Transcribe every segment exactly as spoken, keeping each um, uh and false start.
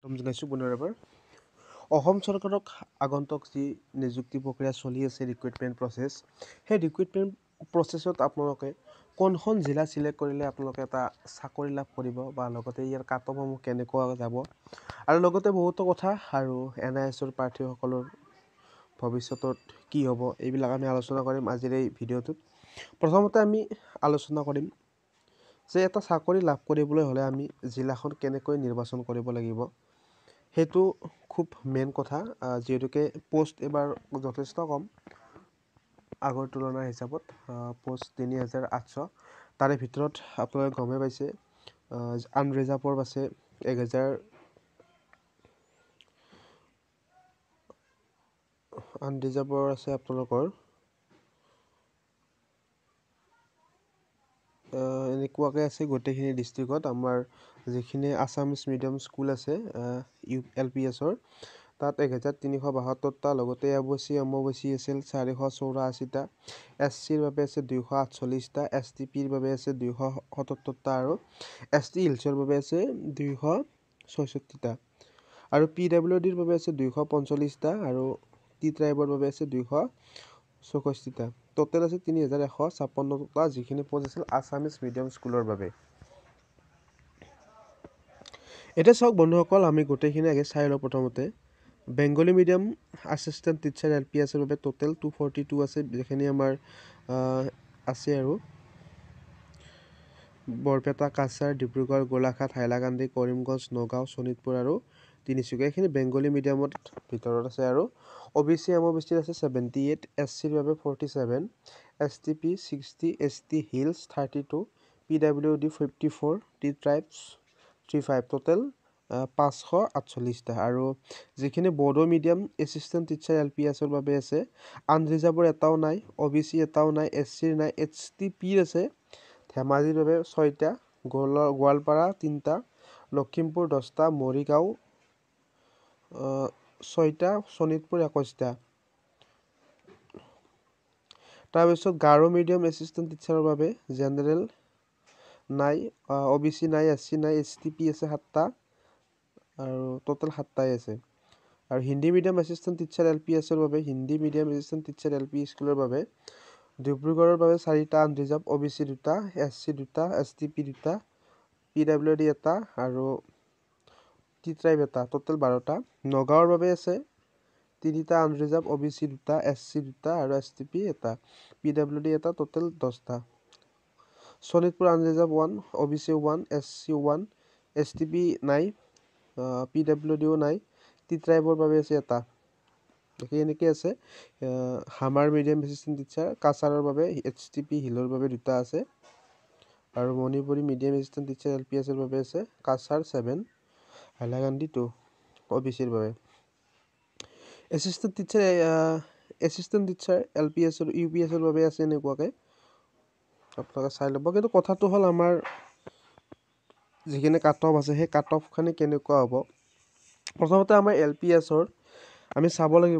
জনাইছোঁ পুনৰ এবাৰ অসম চৰকাৰক আগন্তুক যি নিযুক্তি প্ৰক্ৰিয়া চলি আছে ৰিক্ৰুইটমেণ্ট প্ৰচেছ সেই ৰিক্ৰুইটমেণ্ট প্ৰচেছত আপোনালোকে কোনখন জিলা চিলেক্ট কৰিলে আপোনালোকে এটা চাকৰি লাভ কৰিব বা লগতে ইয়াৰ কাট অফসমূহ কেনেকুৱা যাব আৰু লগতে বহুতো কথা আৰু এন আই এছৰ প্ৰাৰ্থীসকলৰ ভৱিষ্যতত কি হ'ব এইবিলাক আমি আলোচনা কৰিম আজিৰ এই ভিডিঅ'টোত। প্ৰথমতে আমি আলোচনা কৰিম যে এটা চাকৰি লাভ কৰিবলৈ হ'লে আমি জিলাখন কেনেকৈ নিৰ্বাচন কৰিব লাগিব। সেইটো খুব মেইন কথা, যিহেতুকে পোষ্ট এইবাৰ যথেষ্ট কম আগৰ তুলনাৰ হিচাপত। পোষ্ট তিনি হাজাৰ আঠশ, তাৰে ভিতৰত আপোনালোকে গমেই পাইছে আনৰিজাৰ্ভৰ আছে এক হাজাৰ আনৰিজাৰ্ভৰ আছে আপোনালোকৰ এনেকুৱাকৈ আছে গোটেইখিনি ডিষ্ট্ৰিক্টত। আমাৰ যিখিনি আছামিছ মিডিয়াম স্কুল আছে ইউ এল পি এছৰ, তাত এক হাজাৰ তিনিশ বাসত্তৰটা, লগতে A B C M O' B C আছিল চাৰিশ চৌৰাশীটা, এছ চিৰ বাবে আছে দুইশ আঠচল্লিছটা, এছ টি পিৰ বাবে আছে দুইশ সত্তৰটা আৰু এছ টি হিলছৰ বাবে আছে দুইশ ছয়ষষ্ঠিটা আৰু পি ডাব্লিউ ডিৰ বাবে আছে দুইশ পঞ্চল্লিছটা আৰু টি ট্ৰাইবৰ বাবে আছে দুইশ চৌষষ্ঠিটা। টোটেল আছে তিনি হাজাৰ এশ ছাপন্নটা, যিখিনি পোষ্ট আছিল আছামিছ মিডিয়াম স্কুলৰ বাবে। এতিয়া চাওক বন্ধুসকল, আমি গোটেইখিনি আগে চাই লওঁ। প্ৰথমতে Bengali medium assistant teacher L P এছৰ বাবে টোটেল টু ফৰ্টি টু আছে, যিখিনি আমাৰ আছে আৰু বৰপেটা, কাছাৰ, ডিব্ৰুগড়, গোলাঘাট, হাইলাকান্দি, কৰিমগঞ্জ, নগাঁও, শোণিতপুৰ আৰু তিনিচুকীয়া। এইখিনি বেংগলী মিডিয়ামত ভিতৰত আছে। আৰু O' B C M O' B চিৰ আছে ছেভেণ্টি এইট, এছ চিৰ বাবে forty seven, S T P sixty, S T hills thirty two, P W D fifty four, T tribes three five, total পাঁচশ আঠচল্লিছটা। আৰু যিখিনি Bodo medium assistant teacher L P এছৰ বাবে আছে, আনৰিজাৰ্ভৰ এটাও নাই, অ' বি চি এটাও নাই, এছ চিৰ নাই, এইচ টি পিৰ আছে ধেমাজিৰ বাবে ছয়টা, গোৱালপাৰা তিনিটা, লখিমপুৰ দহটা, মৰিগাঁও ছয়টা, শোণিতপুৰ একৈছটা। তাৰপিছত গাৰো মিডিয়াম এছিষ্টেণ্ট টিচাৰৰ বাবে জেনেৰেল নাই, অ' বি চি নাই, এছ চি নাই, এইচ টি পি আছে সাতটা আৰু টোটেল সাতটাই আছে। আৰু Hindi medium assistant teacher L P এছৰ বাবে Hindi medium assistant teacher L P স্কুলৰ বাবে ডিব্ৰুগড়ৰ বাবে চাৰিটা আনৰিজাৰ্ভ, অ' বি চি দুটা, এছ চি দুটা, এছ টি পি দুটা, পি ডাব্লিউ ডি এটা আৰু টি ট্ৰাইব এটা, টোটেল বাৰটা। নগাঁৱৰ বাবে আছে তিনিটা আনৰিজাৰ্ভ, অ' বি চি দুটা, এছ চি দুটা আৰু এছ টি পি এটা, পি ডাব্লিউ ডি এটা, টোটেল দহটা। Sonitpur unreserved one, O' B C one, S C one, S T P নাই, পি ডাব্লিউ ডিও নাই, টি ট্ৰাইবৰ বাবে আছে এটা। সেই এনেকৈ আছে। হামাৰ মিডিয়াম এছিষ্টেণ্ট টিচাৰ কাছাৰৰ বাবে এইচ টি পি হিলৰ বাবে দুটা আছে। আৰু Manipuri medium assistant teacher L P এছৰ বাবে আছে Cachar seven, Hailakandi two, O' B চিৰ বাবে। Assistant teacher assistant teacher L P এছৰ ইউ পি এছৰ বাবে আছে এনেকুৱাকৈ, আপোনালোকে চাই ল'ব। কিন্তু কথাটো হ'ল আমাৰ যিখিনি কাট অফ আছে সেই কাট অফখিনি কেনেকুৱা হ'ব। প্ৰথমতে আমাৰ এল পি এছৰ আমি চাব লাগিব,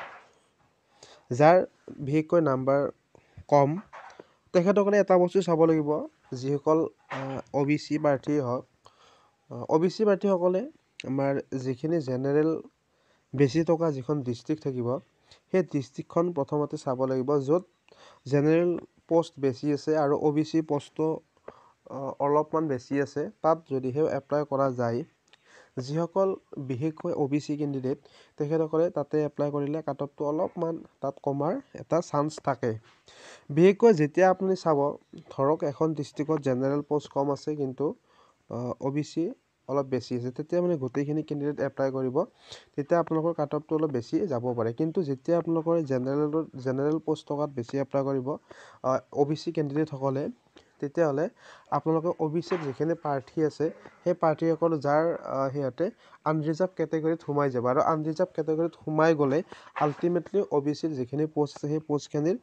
যাৰ বিশেষকৈ নাম্বাৰ কম তেখেতসকলে এটা বস্তু চাব লাগিব, যিসকল অ' বি চি প্ৰাৰ্থী হওক, অ' বি চি প্ৰাৰ্থীসকলে আমাৰ যিখিনি জেনেৰেল বেছি থকা যিখন ডিষ্ট্ৰিক্ট থাকিব, সেই ডিষ্ট্ৰিক্টখন প্ৰথমতে চাব লাগিব, য'ত জেনেৰেল পোষ্ট বেছি আছে আৰু অ' বি চি পোষ্টটো অলপমান বেছি আছে, তাত যদিহে এপ্লাই কৰা যায়। যিসকল বিশেষকৈ অ' বি চি কেণ্ডিডেট তেখেতসকলে তাতে এপ্লাই কৰিলে কাট অফটো অলপমান তাত কমাৰ এটা চান্স থাকে। বিশেষকৈ যেতিয়া আপুনি চাব, ধৰক এখন ডিষ্ট্ৰিক্টত জেনেৰেল পোষ্ট কম আছে কিন্তু অ' বি চি অলপ বেছি আছে, তেতিয়া মানে গোটেইখিনি কেণ্ডিডেট এপ্লাই কৰিব, তেতিয়া আপোনালোকৰ কাট অফটো অলপ বেছি যাব পাৰে। কিন্তু যেতিয়া আপোনালোকৰ জেনেৰেলৰ জেনেৰেল পোষ্ট টকাত বেছি এপ্লাই কৰিব অ' বি চি কেণ্ডিডেটসকলে, তেতিয়াহ'লে আপোনালোকৰ অ' বি চিত যিখিনি প্ৰাৰ্থী আছে সেই প্ৰাৰ্থীসকল যাৰ সিহঁতে আনৰিজাৰ্ভ কেটেগৰীত সোমাই যাব। আৰু আনৰিজাৰ্ভ কেটেগৰীত সোমাই গ'লে আল্টিমেটলি অ' বি চিৰ যিখিনি পোষ্ট আছে সেই পোষ্টখিনিৰ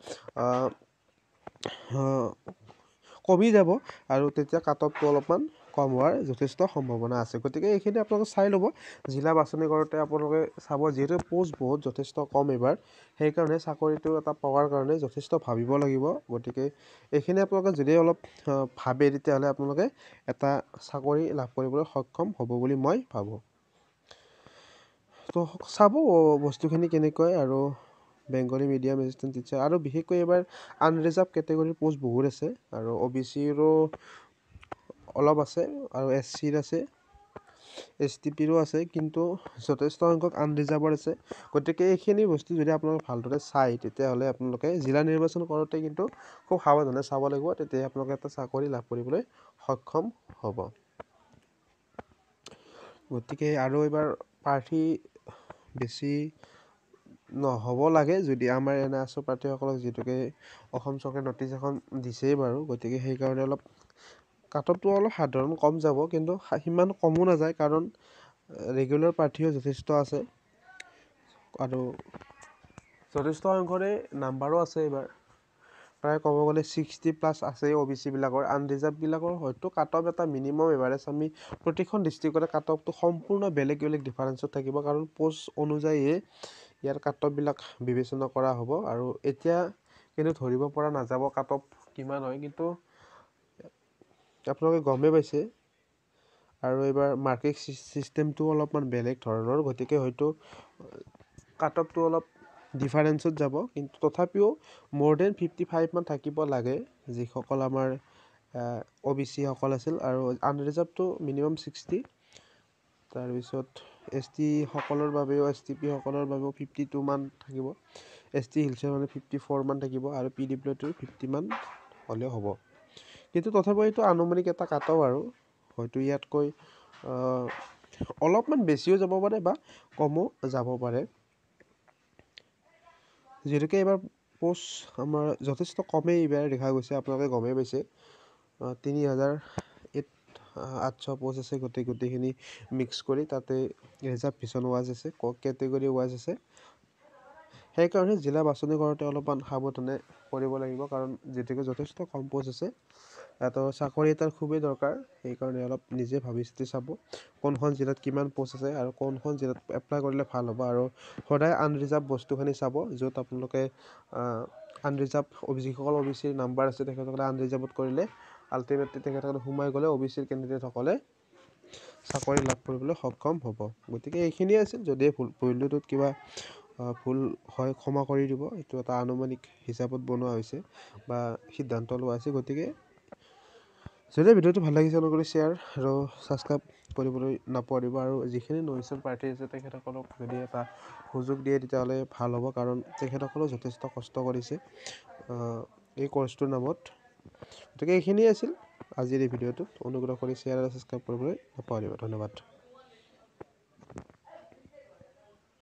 কমি যাব আৰু তেতিয়া কাট অফটো অলপমান কম হোৱাৰ যথেষ্ট সম্ভাৱনা আছে। গতিকে এইখিনি আপোনালোকে চাই ল'ব জিলা বাছনি কৰোঁতে। আপোনালোকে চাব, যিহেতু পোষ্ট বহুত যথেষ্ট কম এইবাৰ, সেইকাৰণে চাকৰিটো এটা পোৱাৰ কাৰণে যথেষ্ট ভাবিব লাগিব। গতিকে এইখিনি আপোনালোকে যদি অলপ ভাবে, তেতিয়াহ'লে আপোনালোকে এটা চাকৰি লাভ কৰিবলৈ সক্ষম হ'ব বুলি মই ভাবোঁ। তো চাব বস্তুখিনি কেনেকৈ আৰু বেংগলী মিডিয়াম এছিষ্টেণ্ট টিচাৰ আৰু বিশেষকৈ এইবাৰ আনৰিজাৰ্ভ কেটেগৰীৰ পোষ্ট বহুত আছে আৰু অ' বি চিৰো অলপ আছে আৰু এছ চিৰ আছে এছ টি পিৰো আছে কিন্তু যথেষ্ট সংখ্যক আনৰিজাৰ্ভৰ আছে গতিকে এইখিনি বস্তু যদি আপোনালোকে ভালদৰে চায় তেতিয়াহ'লে আপোনালোকে জিলা নিৰ্বাচন কৰোঁতে কিন্তু খুব সাৱধানে চাব লাগিব তেতিয়াহে আপোনালোকে এটা চাকৰি লাভ কৰিবলৈ সক্ষম হ'ব গতিকে আৰু এইবাৰ প্ৰাৰ্থী বেছি নহ'ব লাগে যদি আমাৰ এনে আছো প্ৰাৰ্থীসকলক যিহেতুকে অসম চৰকাৰে নটিচ এখন দিছেই বাৰু গতিকে সেইকাৰণে অলপ কাট অফটো অলপ সাধাৰণ কম যাব কিন্তু সিমান কমো নাযায় কাৰণ ৰেগুলাৰ প্ৰাৰ্থীও যথেষ্ট আছে আৰু যথেষ্ট সংখ্যৰে নাম্বাৰো আছে এইবাৰ প্ৰায় ক'ব গ'লে ছিক্সটি প্লাছ আছেই অ' বি চিবিলাকৰ আনৰিজাৰ্ভবিলাকৰ হয়তো কাট অফ এটা মিনিমাম এভাৰেজ আমি প্ৰতিখন ডিষ্ট্ৰিক্টতে কাট অফটো সম্পূৰ্ণ বেলেগ বেলেগ ডিফাৰেঞ্চত থাকিব কাৰণ পোষ্ট অনুযায়ীয়ে ইয়াৰ কাট অফবিলাক বিবেচনা কৰা হ'ব আৰু এতিয়া কিন্তু ধৰিব পৰা নাযাব কাট অফ কিমান হয় কিন্তু আপোনালোকে গমেই পাইছে আৰু এইবাৰ মাৰ্কিং চিষ্টেমটো অলপমান বেলেগ ধৰণৰ গতিকে হয়তো কাট অফটো অলপ ডিফাৰেঞ্চত যাব কিন্তু তথাপিও মোৰ দেন ফিফটি ফাইভমান থাকিব লাগে যিসকল আমাৰ অ' বি চিসকল আছিল আৰু আনৰিজাৰ্ভটো মিনিমাম ছিক্সটি তাৰপিছত এছ টিসকলৰ বাবেও এছ টি পিসকলৰ বাবেও ফিফটি টুমান থাকিব এছ টি হিলছৰ মানে ফিফটি ফ'ৰমান থাকিব আৰু পি ডাব্লিউটোৰ ফিফটিমান হ'লেও হ'ব কিন্তু তথাপিও এইটো আনুমানিক এটা কাট অফ আৰু হয়তো ইয়াতকৈ অলপমান বেছিও যাব পাৰে বা কমো যাব পাৰে যিহেতুকে এইবাৰ পোষ্ট আমাৰ যথেষ্ট কমেই এইবাৰ দেখা গৈছে আপোনালোকে গমেই পাইছে তিনি হাজাৰ এইট আঠশ পোষ্ট আছে গোটেই গোটেইখিনি মিক্স কৰি তাতে ৰিজাৰ্ভেশ্যন ৱাইজ আছে কেটেগৰী ৱাইজ আছে সেইকাৰণে জিলা বাছনি কৰোঁতে অলপমান সাৱধানে কৰিব লাগিব কাৰণ যিহেতুকে যথেষ্ট কম পোষ্ট আছে তো চাকৰি এটাৰ খুবেই দৰকাৰ সেইকাৰণে অলপ নিজে ভাবি চিতি চাব কোনখন জিলাত কিমান পোষ্ট আছে আৰু কোনখন জিলাত এপ্লাই কৰিলে ভাল হ'ব আৰু সদায় আনৰিজাৰ্ভ বস্তুখিনি চাব য'ত আপোনালোকে আনৰিজাৰ্ভ যিসকল অ' বি চিৰ নাম্বাৰ আছে তেখেতসকলে আনৰিজাৰ্ভত কৰিলে আল্টিমেটলি তেখেতসকলে সোমাই গ'লে অ' বি চিৰ কেণ্ডিডেটসকলে চাকৰি লাভ কৰিবলৈ সক্ষম হ'ব গতিকে এইখিনিয়ে আছিল যদিহে ভুল ভুলটোত কিবা ভুল হয় ক্ষমা কৰি দিব এইটো এটা আনুমানিক হিচাপত বনোৱা হৈছে বা সিদ্ধান্ত লোৱা হৈছে গতিকে যদি ভিডিঅ'টো ভাল লাগিছে অনুগ্ৰহ শ্বেয়াৰ আৰু ছাবস্ক্ৰাইব কৰিবলৈ নাপাহৰিব আৰু যিখিনি নতুন প্ৰাৰ্থী আছে তেখেতসকলক যদি এটা সুযোগ দিয়ে তেতিয়াহ'লে ভাল হ'ব কাৰণ তেখেতসকলেও যথেষ্ট কষ্ট কৰিছে এই কৰ্চটোৰ নামত গতিকে এইখিনিয়ে আছিল আজিৰ এই ভিডিঅ'টোত অনুগ্ৰহ কৰি শ্বেয়াৰ আৰু ছাবস্ক্ৰাইব কৰিবলৈ নাপাহৰিব ধন্যবাদ